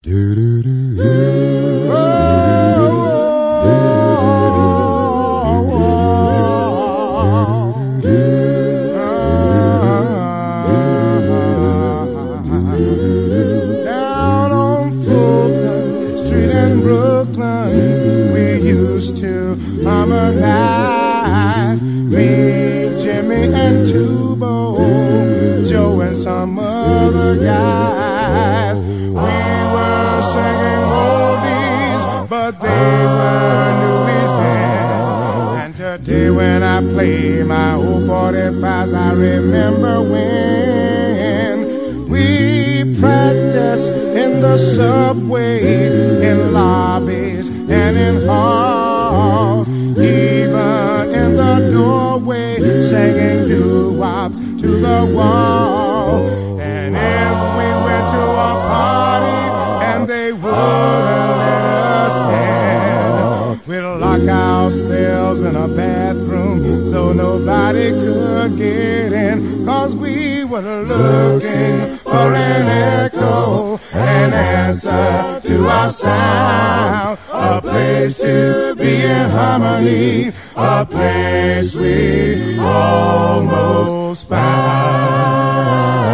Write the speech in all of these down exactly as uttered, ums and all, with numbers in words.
Down on Fulton Street in Brooklyn, we used to harmonize. Me, Jimmy, and Tubo, Joe, and some other guys. We were singing oldies, but they were newies then. And today when I play my old forty-fives, I remember when we practiced in the subway, in lobbies and in halls, even in the doorway, singing doo-wops to the wall. And if we went to a party and they wouldn't let us in, we'd lock ourselves in a bathroom so nobody could get in, 'cause we were looking for an echo, an answer to our sound, a place to be in harmony, a place we almost found.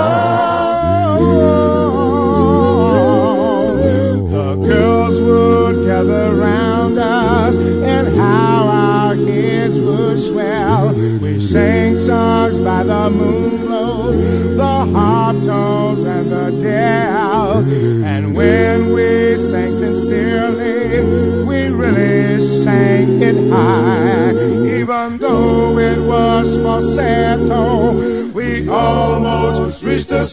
Oh, the girls would gather round us, and how our heads would swell. We sang songs by the moonglows, the harp tones and the dells. And when we sang sincerely, we really sang it high. Even though it was falsetto, we almost reached the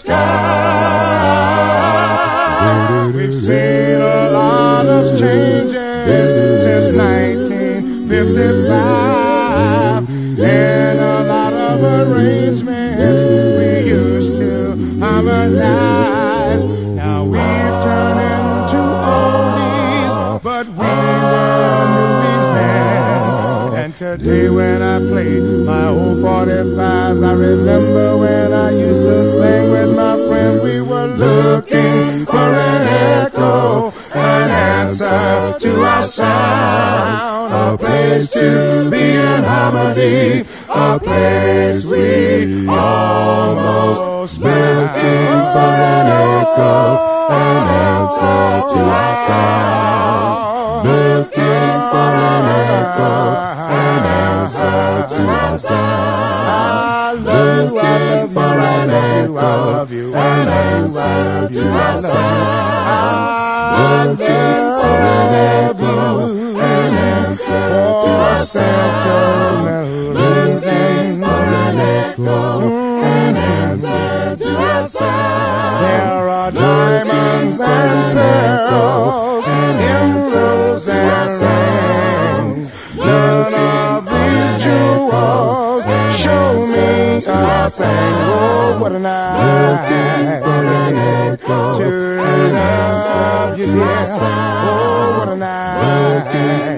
sky. We've seen a lot of changes since nineteen fifty-five, and a lot of arrangements we used to harmonize. Now we've turned into oldies, but we were newies then. And today when I play my old forty-fives, I remember when I used to sing with my friend. We were looking for an echo, an answer to our sound, a place to be in harmony, a place we almost found. Looking for an echo, an answer to our sound, looking for an echo, an answer to our sound, looking for an echo, an answer to our sound, looking for an echo, an answer to our sound, looking for an echo, an answer to our sound. There are diamonds and pearls, emeralds and rings. None of these jewels show me a thing. Oh, what a night to love you, dear. Oh, what a night